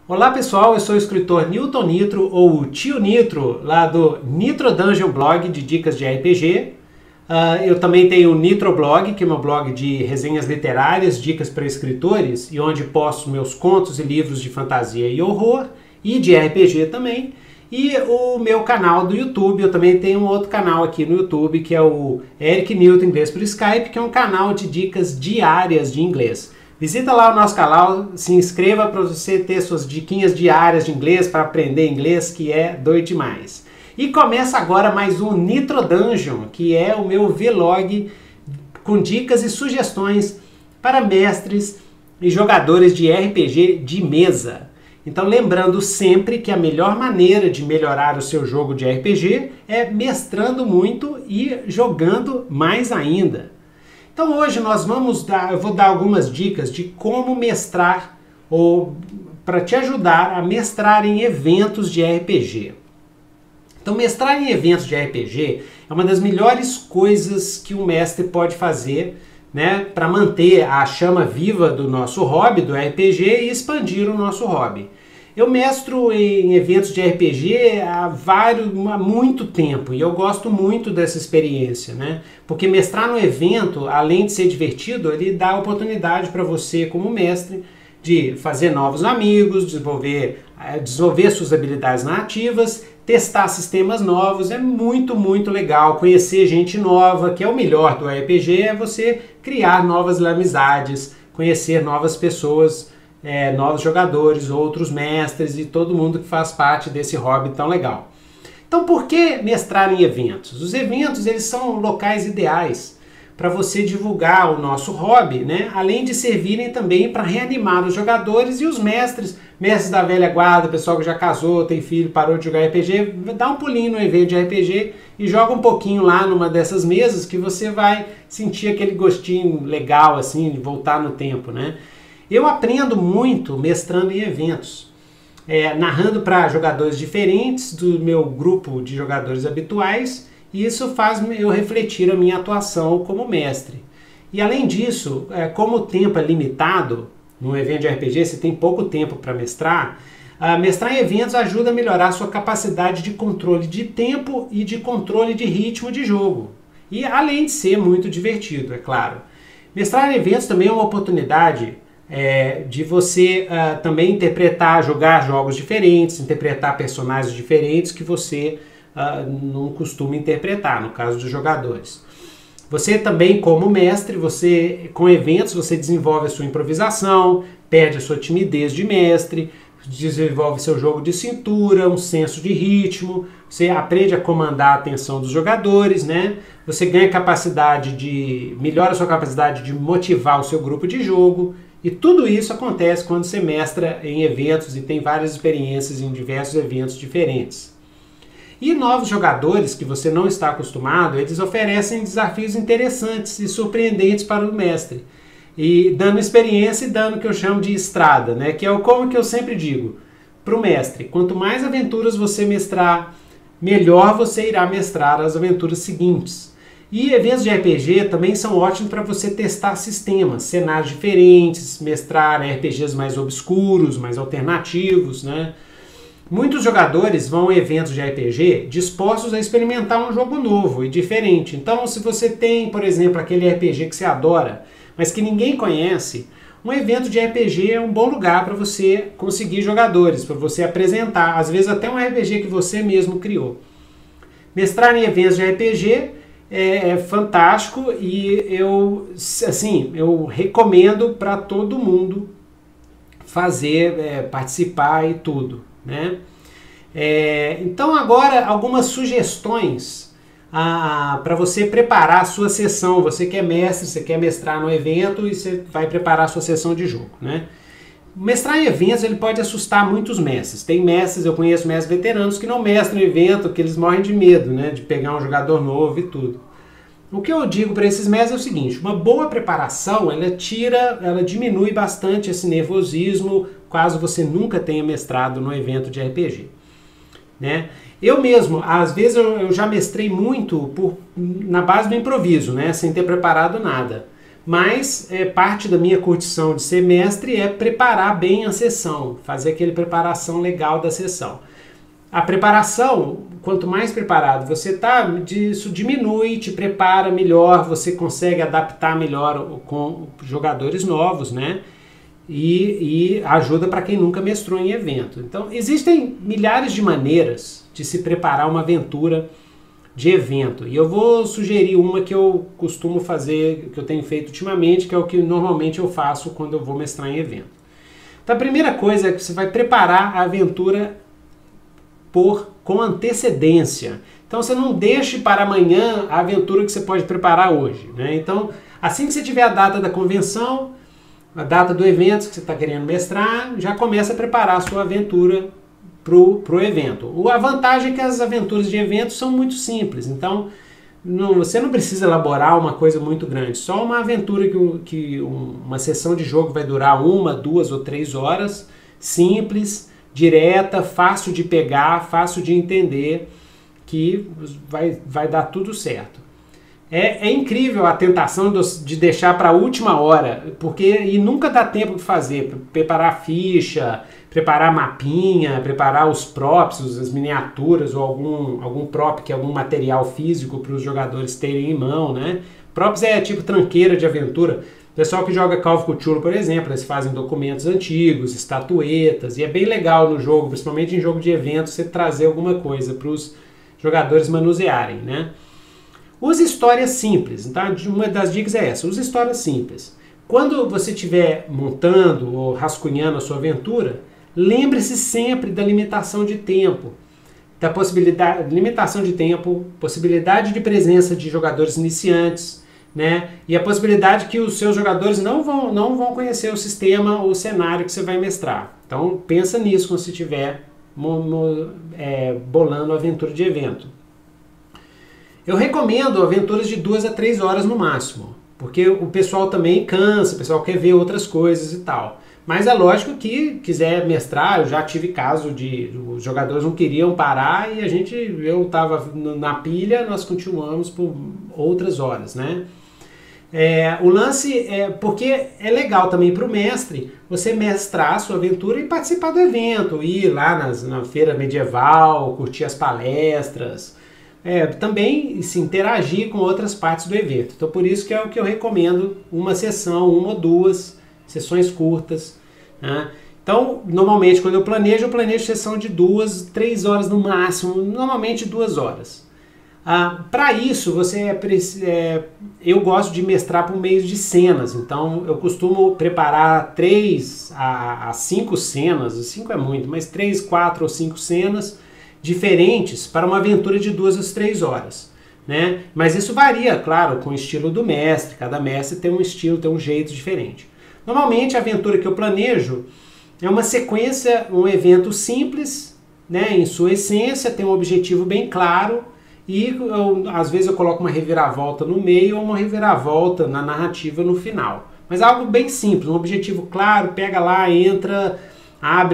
Olá pessoal, eu sou o escritor Newton Nitro, ou o Tio Nitro, lá do Nitro Dungeon Blog de dicas de RPG. Eu também tenho o Nitro Blog, que é meu blog de resenhas literárias, dicas para escritores, e onde posto meus contos e livros de fantasia e horror, e de RPG também. E o meu canal do YouTube, eu também tenho um outro canal aqui no YouTube, que é o Eric Newton Inglês por Skype, que é um canal de dicas diárias de inglês. Visita lá o nosso canal, se inscreva para você ter suas diquinhas diárias de inglês, para aprender inglês, que é doido demais. E começa agora mais um Nitro Dungeon, que é o meu vlog com dicas e sugestões para mestres e jogadores de RPG de mesa. Então lembrando sempre que a melhor maneira de melhorar o seu jogo de RPG é mestrando muito e jogando mais ainda. Então hoje eu vou dar algumas dicas de como mestrar, ou para te ajudar a mestrar em eventos de RPG. Então mestrar em eventos de RPG é uma das melhores coisas que um mestre pode fazer, né, para manter a chama viva do nosso hobby, do RPG, e expandir o nosso hobby. Eu mestro em eventos de RPG há muito tempo e eu gosto muito dessa experiência, né? Porque mestrar no evento, além de ser divertido, ele dá oportunidade para você, como mestre, de fazer novos amigos, desenvolver suas habilidades narrativas, testar sistemas novos. É muito, muito legal conhecer gente nova, que é o melhor do RPG, é você criar novas amizades, conhecer novas pessoas, novos jogadores, outros mestres e todo mundo que faz parte desse hobby tão legal. Então, por que mestrar em eventos? Os eventos, eles são locais ideais para você divulgar o nosso hobby, né? Além de servirem também para reanimar os jogadores e os mestres da velha guarda, pessoal que já casou, tem filho, parou de jogar RPG, dá um pulinho no evento de RPG e joga um pouquinho lá numa dessas mesas, que você vai sentir aquele gostinho legal assim de voltar no tempo, né? Eu aprendo muito mestrando em eventos, narrando para jogadores diferentes do meu grupo de jogadores habituais, e isso faz eu refletir a minha atuação como mestre. E além disso, como o tempo é limitado, num evento de RPG você tem pouco tempo para mestrar, mestrar em eventos ajuda a melhorar a sua capacidade de controle de tempo e de controle de ritmo de jogo. E além de ser muito divertido, é claro. Mestrar em eventos também é uma oportunidade de você também jogar jogos diferentes, interpretar personagens diferentes que você não costuma interpretar, no caso dos jogadores. Você também, como mestre, com eventos, você desenvolve a sua improvisação, perde a sua timidez de mestre, desenvolve seu jogo de cintura, um senso de ritmo, você aprende a comandar a atenção dos jogadores, né? Você melhora a sua capacidade de motivar o seu grupo de jogo. E tudo isso acontece quando você mestra em eventos e tem várias experiências em diversos eventos diferentes. E novos jogadores que você não está acostumado, eles oferecem desafios interessantes e surpreendentes para o mestre. E dando experiência e dando o que eu chamo de estrada, né? Que é como que eu sempre digo para o mestre: quanto mais aventuras você mestrar, melhor você irá mestrar as aventuras seguintes. E eventos de RPG também são ótimos para você testar sistemas, cenários diferentes, mestrar RPGs mais obscuros, mais alternativos, né? Muitos jogadores vão a eventos de RPG dispostos a experimentar um jogo novo e diferente. Então, se você tem, por exemplo, aquele RPG que você adora, mas que ninguém conhece, um evento de RPG é um bom lugar para você conseguir jogadores, para você apresentar, às vezes até um RPG que você mesmo criou. Mestrar em eventos de RPG é fantástico e eu recomendo para todo mundo participar e tudo, né? Então agora algumas sugestões para você preparar a sua sessão. Você que é mestre, você quer mestrar no evento e você vai preparar a sua sessão de jogo, né? Mestrar em eventos ele pode assustar muitos mestres. Tem mestres, eu conheço mestres veteranos que não mestram em evento, que eles morrem de medo, né, de pegar um jogador novo e tudo. O que eu digo para esses mestres é o seguinte: uma boa preparação, ela diminui bastante esse nervosismo, caso você nunca tenha mestrado no evento de RPG, né? Eu mesmo, às vezes eu já mestrei muito na base do improviso, né, sem ter preparado nada. mas parte da minha curtição de ser mestre é preparar bem a sessão, fazer aquela preparação legal da sessão. A preparação, quanto mais preparado você está, isso diminui, te prepara melhor, você consegue adaptar melhor com jogadores novos, né? E ajuda para quem nunca mestrou em evento. Então, existem milhares de maneiras de se preparar uma aventura de evento. E eu vou sugerir uma que eu costumo fazer, que eu tenho feito ultimamente, que é o que normalmente eu faço quando eu vou mestrar em evento. Então, a primeira coisa é que você vai preparar a aventura com antecedência. Então, você não deixe para amanhã a aventura que você pode preparar hoje, né? Então, assim que você tiver a data da convenção, a data do evento que você está querendo mestrar, já começa a preparar a sua aventura para o evento. A vantagem é que as aventuras de evento são muito simples, então você não precisa elaborar uma coisa muito grande, só uma aventura que uma sessão de jogo vai durar 1, 2 ou 3 horas, simples, direta, fácil de pegar, fácil de entender, que vai dar tudo certo. É incrível a tentação de deixar para a última hora, e nunca dá tempo de fazer, preparar ficha, preparar mapinha, preparar os props, as miniaturas ou algum prop, que é algum material físico para os jogadores terem em mão, né? Props é tipo tranqueira de aventura. O pessoal que joga Call of Cthulhu, por exemplo, eles fazem documentos antigos, estatuetas, e é bem legal no jogo, principalmente em jogo de evento, você trazer alguma coisa para os jogadores manusearem, né? Use histórias simples. Então, uma das dicas é essa, use histórias simples. Quando você estiver montando ou rascunhando a sua aventura, lembre-se sempre da limitação de tempo, da limitação de tempo, possibilidade de presença de jogadores iniciantes, né? E a possibilidade que os seus jogadores não vão conhecer o sistema ou o cenário que você vai mestrar. Então, pensa nisso quando você estiver bolando a aventura de evento. Eu recomendo aventuras de 2 a 3 horas no máximo, porque o pessoal também cansa, o pessoal quer ver outras coisas e tal. Mas é lógico que quiser mestrar, eu já tive caso de os jogadores não queriam parar e eu estava na pilha, nós continuamos por outras horas, né? O lance é porque é legal também para o mestre você mestrar a sua aventura e participar do evento, ir lá na feira medieval, curtir as palestras, também se interagir com outras partes do evento. Então por isso que é o que eu recomendo, uma sessão, 1 ou 2 sessões curtas, né? Então normalmente quando eu planejo sessão de 2, 3 horas no máximo, normalmente 2 horas. Para isso, eu gosto de mestrar por meio de cenas, então eu costumo preparar 3 a 5 cenas, 5 é muito, mas 3, 4 ou 5 cenas diferentes para uma aventura de 2 a 3 horas, né? Mas isso varia, claro, com o estilo do mestre, cada mestre tem um estilo, tem um jeito diferente. Normalmente a aventura que eu planejo é uma sequência, um evento simples, né, em sua essência, tem um objetivo bem claro, e às vezes eu coloco uma reviravolta no meio ou uma reviravolta na narrativa no final. Mas algo bem simples, um objetivo claro, pega lá, entra, abre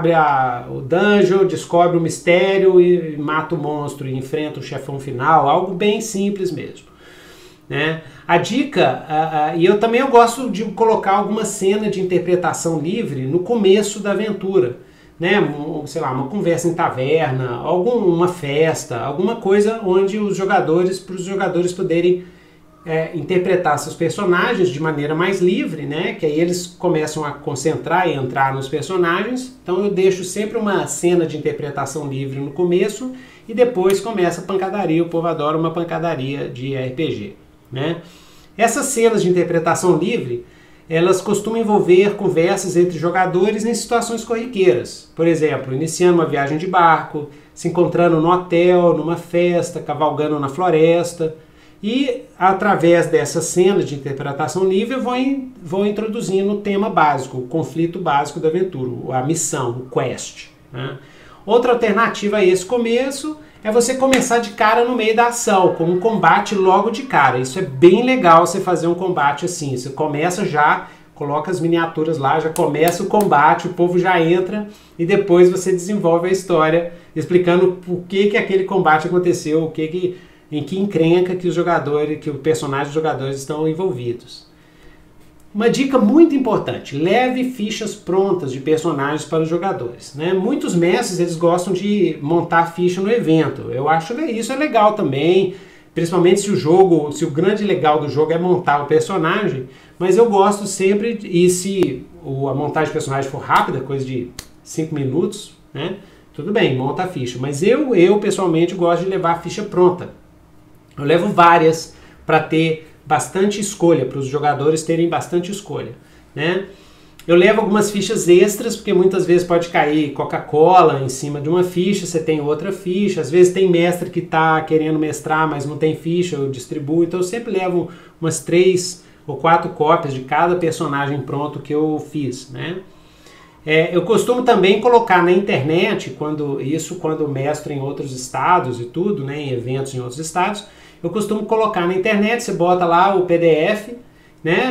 o dungeon, descobre o mistério e mata o monstro e enfrenta o chefão final, algo bem simples mesmo, né? A dica, e eu também gosto de colocar alguma cena de interpretação livre no começo da aventura, né? Sei lá, uma conversa em taverna, uma festa, alguma coisa onde para os jogadores poderem interpretar seus personagens de maneira mais livre, né? Que aí eles começam a concentrar e entrar nos personagens. Então eu deixo sempre uma cena de interpretação livre no começo e depois começa a pancadaria. O povo adora uma pancadaria de RPG, né? Essas cenas de interpretação livre, elas costumam envolver conversas entre jogadores em situações corriqueiras. Por exemplo, iniciando uma viagem de barco, se encontrando no hotel, numa festa, cavalgando na floresta. E, através dessas cenas de interpretação livre, eu vou introduzindo o tema básico, o conflito básico da aventura, a missão, o quest, né? Outra alternativa a esse começo é você começar de cara no meio da ação, com um combate logo de cara. Isso é bem legal, você fazer um combate assim. Você começa já, coloca as miniaturas lá, já começa o combate, o povo já entra e depois você desenvolve a história explicando por que aquele combate aconteceu, em que encrenca que o personagem dos jogadores estão envolvidos. Uma dica muito importante, leve fichas prontas de personagens para os jogadores, né? Muitos mestres eles gostam de montar ficha no evento, eu acho que isso é legal também, principalmente se o grande legal do jogo é montar o personagem, mas eu gosto sempre, e se a montagem do personagem for rápida, coisa de 5 minutos, né? Tudo bem, monta a ficha, mas eu pessoalmente gosto de levar a ficha pronta. Eu levo várias para ter bastante escolha, para os jogadores terem bastante escolha, né? Eu levo algumas fichas extras, porque muitas vezes pode cair Coca-Cola em cima de uma ficha, você tem outra ficha, às vezes tem mestre que está querendo mestrar, mas não tem ficha, eu distribuo, então eu sempre levo umas 3 ou 4 cópias de cada personagem pronto que eu fiz, né? Eu costumo também colocar na internet, quando mestro em outros estados e tudo, né, em eventos em outros estados, eu costumo colocar na internet, você bota lá o PDF, né,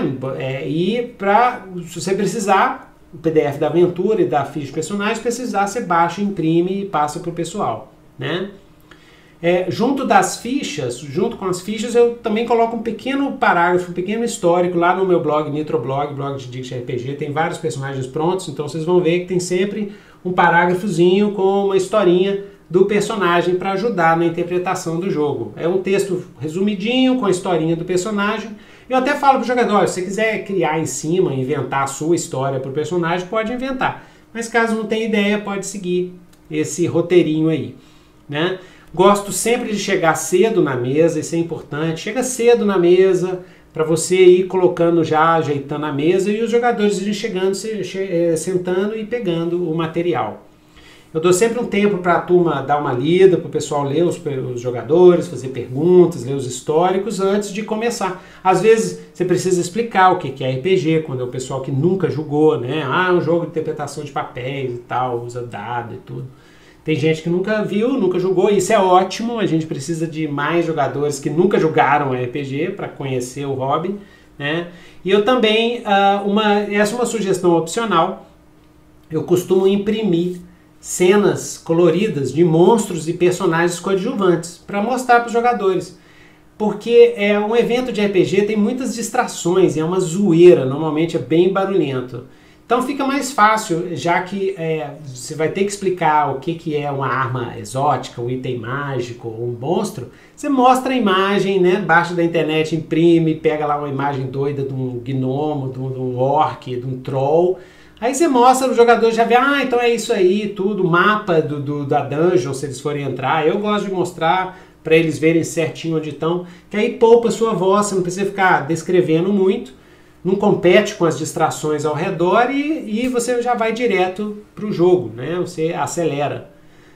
e se você precisar, o PDF da aventura e da ficha de personagem, precisar, você baixa, imprime e passa para o pessoal, né. Junto das fichas, junto com as fichas, eu também coloco um pequeno parágrafo, um pequeno histórico lá no meu blog, Nitroblog, blog de dicas de RPG, tem vários personagens prontos, então vocês vão ver que tem sempre um parágrafozinho com uma historinha do personagem para ajudar na interpretação do jogo. É um texto resumidinho com a historinha do personagem. Eu até falo para o jogador, se você quiser criar em cima, inventar a sua história para o personagem, pode inventar. Mas caso não tenha ideia, pode seguir esse roteirinho aí, né? Gosto sempre de chegar cedo na mesa, isso é importante. Chega cedo na mesa para você ir colocando já, ajeitando a mesa e os jogadores irem chegando, sentando e pegando o material. Eu dou sempre um tempo para a turma dar uma lida, para o pessoal ler os jogadores, fazer perguntas, ler os históricos antes de começar. Às vezes você precisa explicar o que é RPG, quando é o pessoal que nunca jogou, né? É um jogo de interpretação de papéis e tal, usa dado e tudo. Tem gente que nunca viu, nunca jogou, e isso é ótimo, a gente precisa de mais jogadores que nunca jogaram RPG para conhecer o hobby, né? E eu também, essa é uma sugestão opcional, eu costumo imprimir cenas coloridas de monstros e personagens coadjuvantes para mostrar para os jogadores. Porque um evento de RPG tem muitas distrações, é uma zoeira, normalmente é bem barulhento. Então fica mais fácil, já que você vai ter que explicar o que é uma arma exótica, um item mágico, um monstro. Você mostra a imagem, né? Baixa da internet, imprime, pega lá uma imagem doida de um gnomo, de um orc, de um troll. Aí você mostra, o jogador já vê, então é isso aí, tudo, mapa da dungeon, se eles forem entrar. Eu gosto de mostrar para eles verem certinho onde estão, que aí poupa a sua voz, você não precisa ficar descrevendo muito. Não compete com as distrações ao redor e você já vai direto para o jogo, né? Você acelera.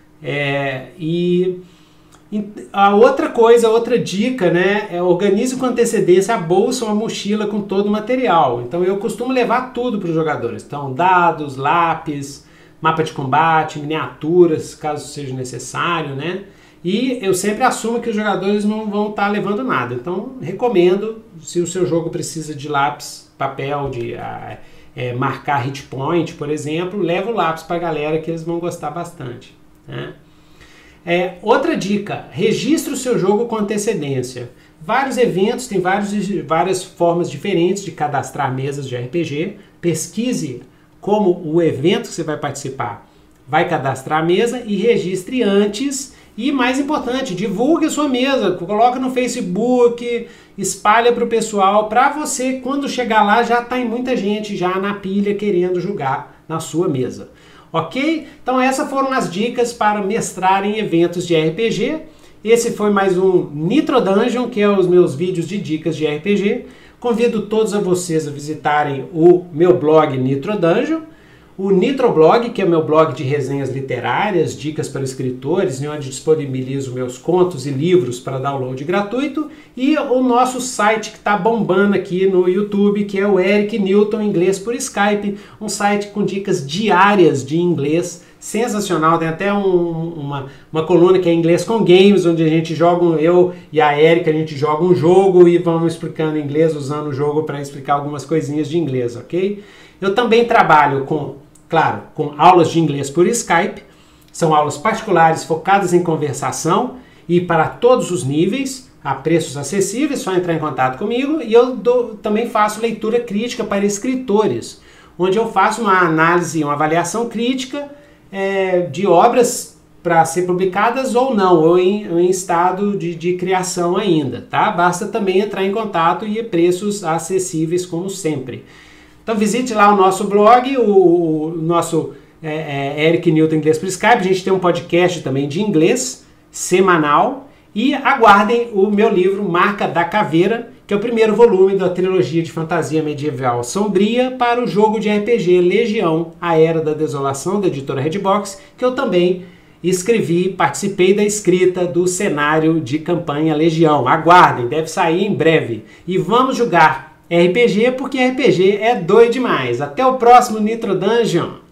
E a outra dica, né? Organize com antecedência a bolsa ou a mochila com todo o material. Então eu costumo levar tudo para os jogadores. Então dados, lápis, mapa de combate, miniaturas, caso seja necessário, né? E eu sempre assumo que os jogadores não vão estar levando nada. Então, recomendo, se o seu jogo precisa de lápis, papel, de marcar hit point, por exemplo, leva o lápis para a galera que eles vão gostar bastante, né? Outra dica, registre o seu jogo com antecedência. Vários eventos têm várias formas diferentes de cadastrar mesas de RPG. Pesquise como o evento que você vai participar vai cadastrar a mesa e registre antes. E mais importante, divulgue a sua mesa, coloca no Facebook, espalha para o pessoal, para você, quando chegar lá, já está em muita gente já na pilha querendo jogar na sua mesa. Ok? Então essas foram as dicas para mestrar em eventos de RPG. Esse foi mais um Nitro Dungeon, que é os meus vídeos de dicas de RPG. Convido todos a vocês a visitarem o meu blog Nitro Dungeon, o Nitroblog, que é meu blog de resenhas literárias, dicas para escritores, onde disponibilizo meus contos e livros para download gratuito, e o nosso site que está bombando aqui no YouTube, que é o Eric Newton Inglês por Skype, um site com dicas diárias de inglês, sensacional. Tem até uma coluna que é Inglês com Games, onde a gente joga, eu e a Erika, a gente joga um jogo e vamos explicando inglês, usando o jogo para explicar algumas coisinhas de inglês, ok? Eu também trabalho com aulas de inglês por Skype. São aulas particulares focadas em conversação e para todos os níveis, a preços acessíveis, só entrar em contato comigo. E eu também faço leitura crítica para escritores, onde eu faço uma análise, uma avaliação crítica de obras para ser publicadas ou não, ou em estado de criação ainda, tá? Basta também entrar em contato e preços acessíveis como sempre. Então visite lá o nosso blog, o nosso Eric Newton Inglês por Skype. A gente tem um podcast também de inglês semanal. E aguardem o meu livro Marca da Caveira, que é o primeiro volume da trilogia de fantasia medieval sombria para o jogo de RPG Legião, a Era da Desolação, da editora Redbox, que eu também escrevi, participei da escrita do cenário de campanha Legião. Aguardem, deve sair em breve. E vamos jogar RPG, porque RPG é doido demais. Até o próximo Nitro Dungeon!